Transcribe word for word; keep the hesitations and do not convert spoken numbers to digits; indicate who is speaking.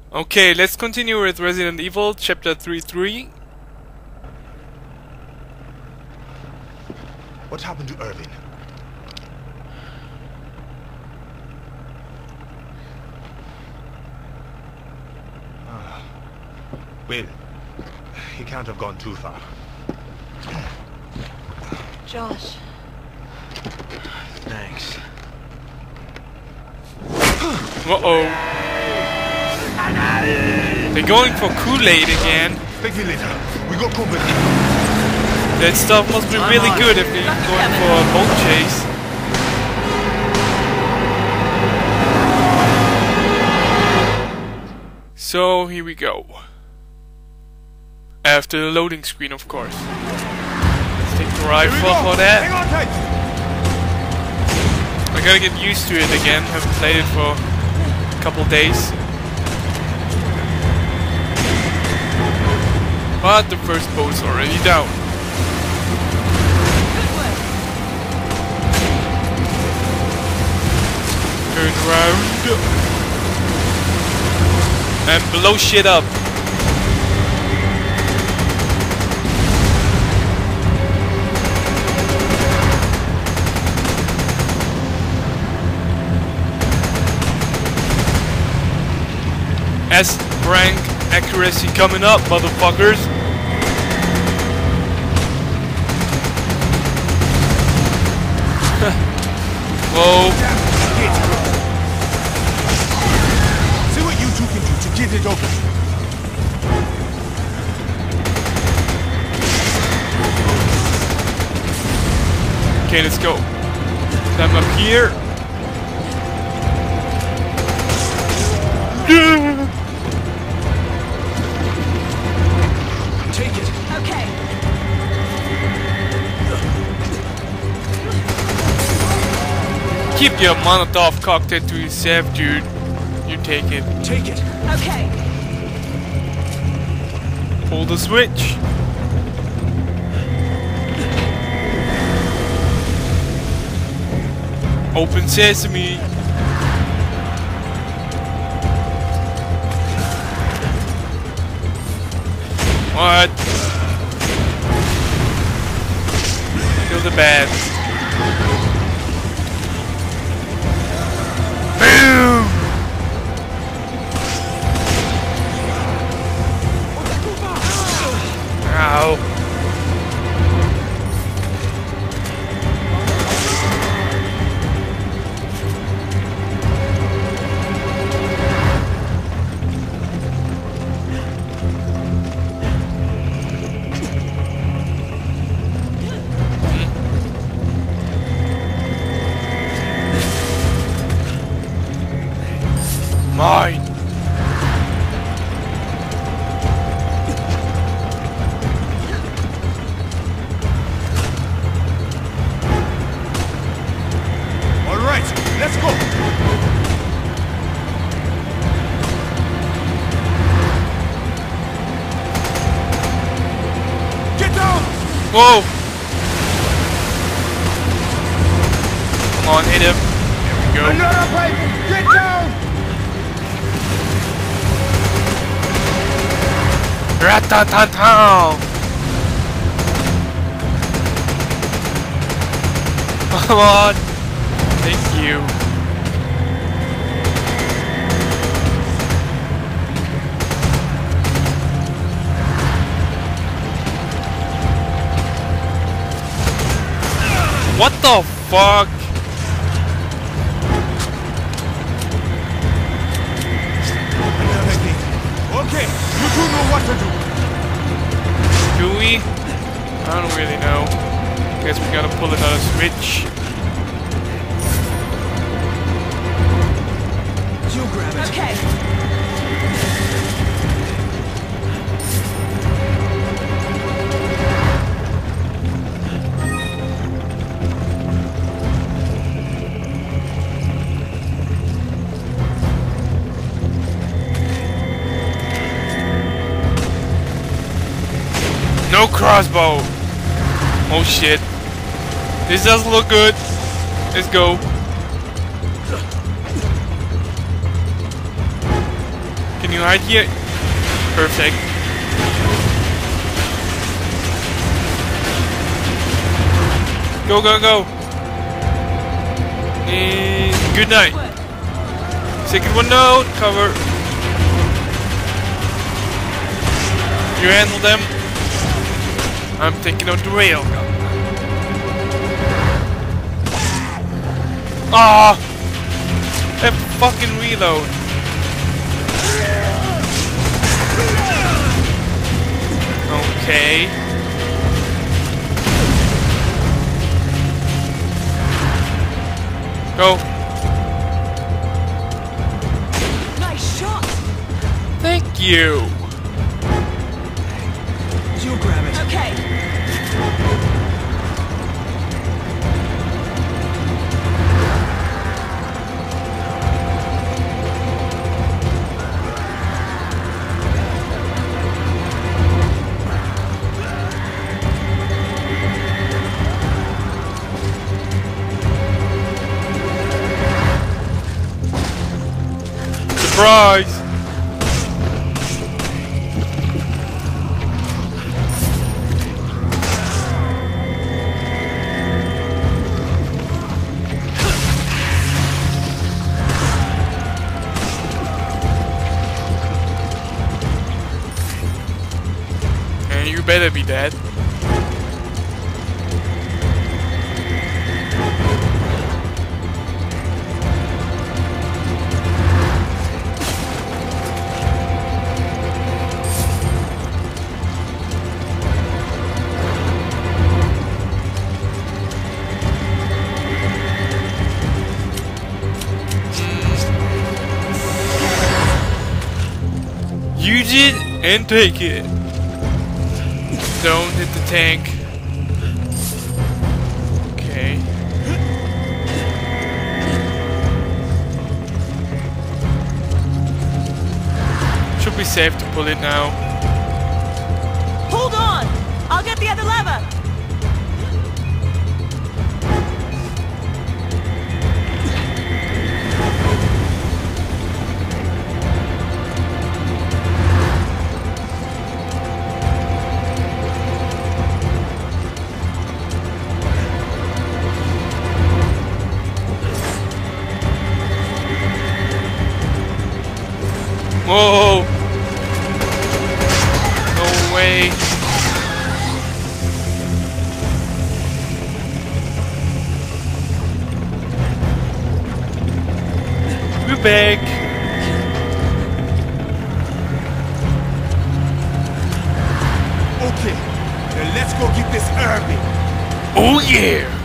Speaker 1: Okay, let's continue with Resident Evil Chapter three three.
Speaker 2: What happened to Irving? Ah. Well, he can't have gone too far.
Speaker 3: Josh.
Speaker 2: Thanks.
Speaker 1: Uh-oh. They're going for Kool-Aid again.
Speaker 2: Thank you later. We got company.
Speaker 1: That stuff must be really good if they're going for a boat chase. So, here we go. After the loading screen, of course. Let's take the rifle for that.
Speaker 2: Hang on tight.
Speaker 1: I gotta get used to it again. Haven't played it for a couple days. But the first boat's already down. Turn around. And blow shit up. S rank accuracy coming up, motherfuckers. Whoa.
Speaker 2: See what you two can do to get it open.
Speaker 1: Okay, let's go. Climb up here.
Speaker 2: Take it.
Speaker 3: Okay.
Speaker 1: Keep your Molotov cocktail to yourself, dude. You take it.
Speaker 2: Take it.
Speaker 3: Okay.
Speaker 1: Pull the switch. Open sesame. What? Kill the bats. Boom! Ow. Mine.
Speaker 2: All right, let's go. Get down.
Speaker 1: Whoa! Come on, hit him. There we go.
Speaker 2: Another pipe. Get down.
Speaker 1: Rat-ta-ta-ta! Come on! Thank you. What the fuck?
Speaker 2: Another gate. Okay, you two know what to do.
Speaker 1: Do we? I don't really know. Guess we gotta pull another switch.
Speaker 2: You grab it.
Speaker 3: Okay.
Speaker 1: No crossbow! Oh shit. This doesn't look good. Let's go. Can you hide here? Perfect. Go, go, go. And good night. Second one out. Cover. You handle them. I'm taking out the rail. Ah! That fucking reload. Okay. Go.
Speaker 3: Nice shot.
Speaker 1: Thank you.
Speaker 4: You grab it.
Speaker 3: Okay.
Speaker 1: Surprise! And you better be dead. Use it and take it. Don't hit the tank. Okay. Should be safe to pull it now.
Speaker 3: Hold on. I'll get the other lever.
Speaker 1: Whoa! No way! We're back!
Speaker 4: Okay, now let's go get this Irving.
Speaker 1: Oh yeah!